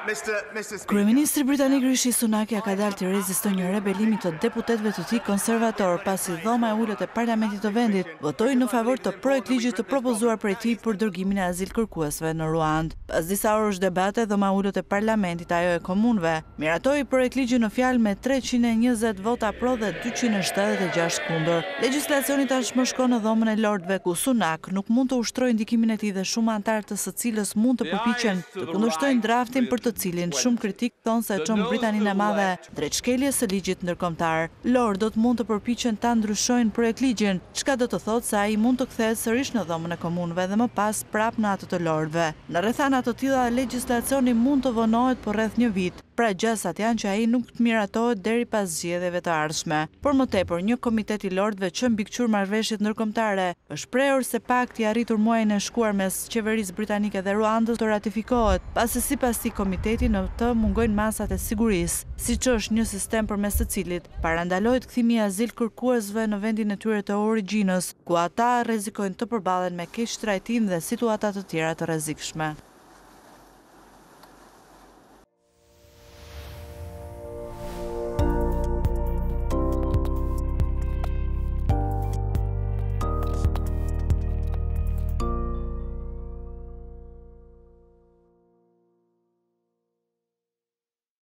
Kryeministri britanik Rishi Sunak ka dalë të rezistojë një rebelimi të deputetëve të tij konservator pasi dhoma e ulët e parlamentit të vendit votoi në favor të projekt ligjit të propozuar prej tij për dërgimin e azilkërkuesve në Ruand. Pas disa orësh debate, dhoma e ulët e parlamentit, ajo e komunëve, miratoi projekt ligji në fjalë me 320 vota pro dhe 276 kundër. Legjislacioni tashmë shkon në dhomën e Lordëve, ku Sunak nuk mund të ushtrojë ndikimin e tij dhe shumë anëtar të së cilës mund të përpiqen të kundërshtojnë draftin për të cilin shumë kritik thonë se çon Britaninë e Madhe drejt shkeljes së ligjit ndërkombëtar. Lordët mund të përpiqen ta ndryshojnë projekt ligjin, çka do të thotë se ai mund të kthehet sërish në dhomën e komunëve dhe më pas prapë në atë të Lordëve. Në rrethana të tilla legjislacioni mund të vonohet për rreth një vit. Pra gjasat janë që ai nuk të miratohet deri pas zgjedhjeve të ardhshme. Por më tepër, një komitet i Lordëve që mbikëqyr marrëveshjet ndërkombëtare është shprehur se pakti i arritur muajin e shkuar mes qeverisë britanike dhe Ruandës të ratifikohet, pasi sipas këtij komiteti në të mungojnë masat e sigurisë, siç është një sistem përmes të cilit parandalohet kthimi i azilkërkuesve në vendin e tyre të origjinës, ku ata rrezikojnë të përballen me keq trajtim dhe situata të tjera të rrezikshme.